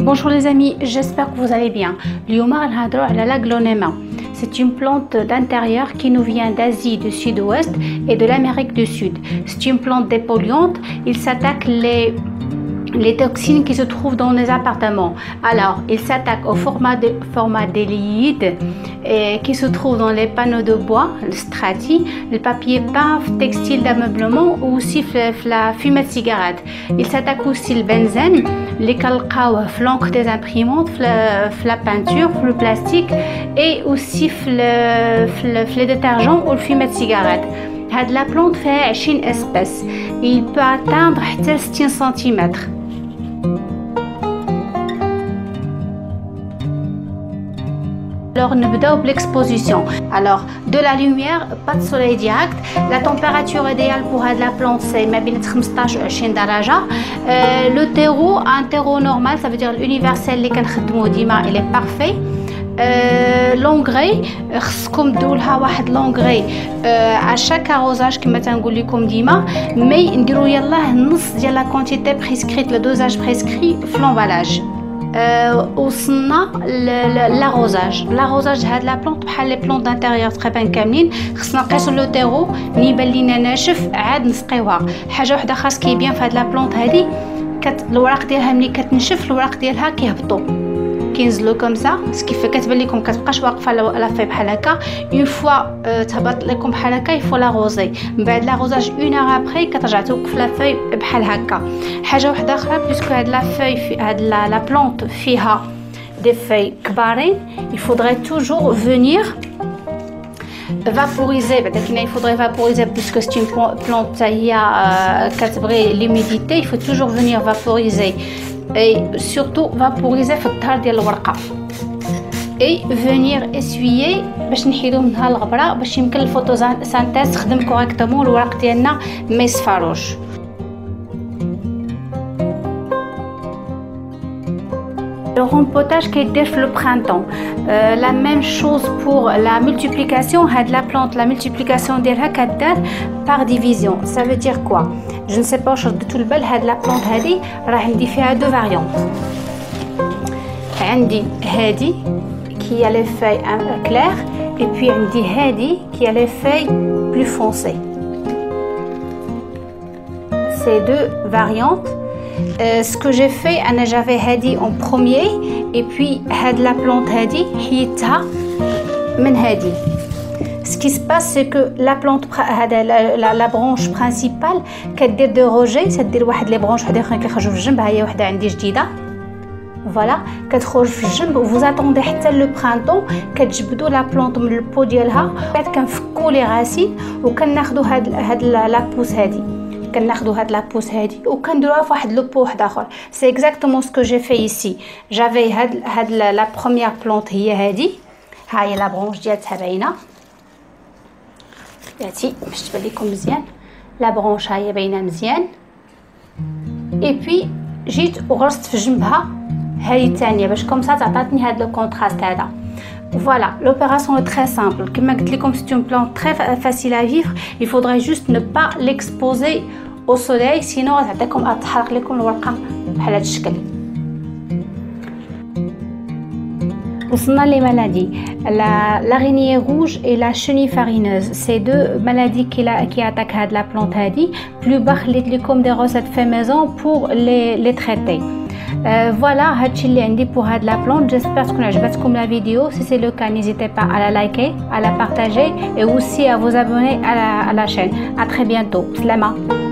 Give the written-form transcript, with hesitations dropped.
Bonjour les amis, j'espère que vous allez bien. اليوم غنهضروا على l'aglonema. C'est une plante d'intérieur qui nous vient d'Asie du Sud-Ouest et de l'Amérique du Sud. C'est une plante dépolluante. Il s'attaque les toxines qui se trouvent dans les appartements. Alors, il s'attaque au format déliide qui se trouve dans les panneaux de bois, le strati, le papier peint, textile d'ameublement ou aussi la fumée de cigarette. Il s'attaque aussi le benzène, les calcaoua, flanque des imprimantes, la peinture, le plastique et aussi les détergents ou le fumée de cigarette. La plante fait 20 espèces. Il peut atteindre 60 cm. Alors, nous commençons l'exposition. Alors, de la lumière, pas de soleil direct. La température idéale pour la plante, c'est 15 à 20 درجة. Le terreau, un terreau normal, ça veut dire l'universel, il est parfait. L'engrais, خصكم دولها واحد l'engrais à chaque arrosage كما تنقول لكم ديما مي نديرو يلاه نص ديال لا كونتيتي بريسكريت لو دوزاج بريسكري في لومبالاج. وصلنا l'arrosage هاد لا بلونط بحال لي بلونط دانتيريور تقريبا كاملين خصنا نقيسو لو تيرو ملي يبان لينا ناشف عاد نسقيوها. حاجه وحده خاص كيبيان في هاد لا بلونط هادي الوراق ديالها ملي كتنشف الوراق ديالها كيهبطوا كينزلوا كومسا سكيف كتبان لكم كتبقاش واقفه لا في بحال هكا. اون فوا تهبط لكم بحال هكا يفو لاغوزي من بعد لاغوزاج اون اور ابري كترجع توقف لا فوي بحال هكا. حاجه وحده اخرى باسكو هاد لا فوي في هاد لا بلونط فيها دي فوي كبارين il faudrait toujours venir vaporiser. Il faudrait vaporiser puisque c'est une plante هي كتبغي l'humidité. Il faut toujours venir vaporiser et surtout vaporiser في الظهر ديال الورقه et venir essuyer باش نحيدو منها الغبره باش يمكن الفوتوسانتيز تخدم كوريكتومون الورق ديالنا ما يصفروش. Le rempotage qui est dès le printemps. La même chose pour la multiplication. La plante, la multiplication d'elle par division. Ça veut dire quoi? Je ne sais pas. De tout le bel, la plante hadi, راح فيها deux variantes. عندي هادي qui a les feuilles claires et puis عندي هادي qui a les feuilles plus foncées. Ces deux variantes. Ce que j'ai fait, j'avais hadi en premier et puis la plante hadi حيدتها من هادي. Ce qui se passe c'est que la plante la branche principale كدير دو روجي تدير واحد لي برونش وحده اخرين كيخرجوا في الجنب. ها هي وحده عندي جديده فوالا كتخرج في الجنب. vous attendez حتى لو برينتون كتجبدوا لا بلونط من البو ديالها بعد كنفكوا لي غاسين وكناخذوا هاد لا بوس هادي كناخذوا هاد لابوس هادي وكنديروها في واحد لو بو واحد اخر. سي اكزاكتومون سكو جي في ايسي. جافي هاد لا بروميير بلونط هي هادي. ها هي لا برونش ديالها باينه بلاتي باش تبان لكم مزيان. لا برونش ها هي باينه مزيان اي بي جيت وغرست في جنبها هذه الثانيه باش كومسا تعطاتني هاد لو كونتراست هذا. Voilà, l'opération est très simple. Comme c'est une plante très facile à vivre, il faudrait juste ne pas l'exposer au soleil, sinon تحرق لكم الورقة بحال هذا الشكل. وصلنا les maladies. L'araignée rouge et la chenille farineuse, c'est deux maladies qui attaquent la plante هذه. Plus bas خليت لكم des recettes fait maison pour les traiter. Voilà, هادشي اللي عندي pour هاد la plante. J'espère تكون عجبتكم la vidéo. Si c'est le cas, n'hésitez pas à la liker, à la partager et aussi à vous abonner à la chaîne. À très bientôt. Slama.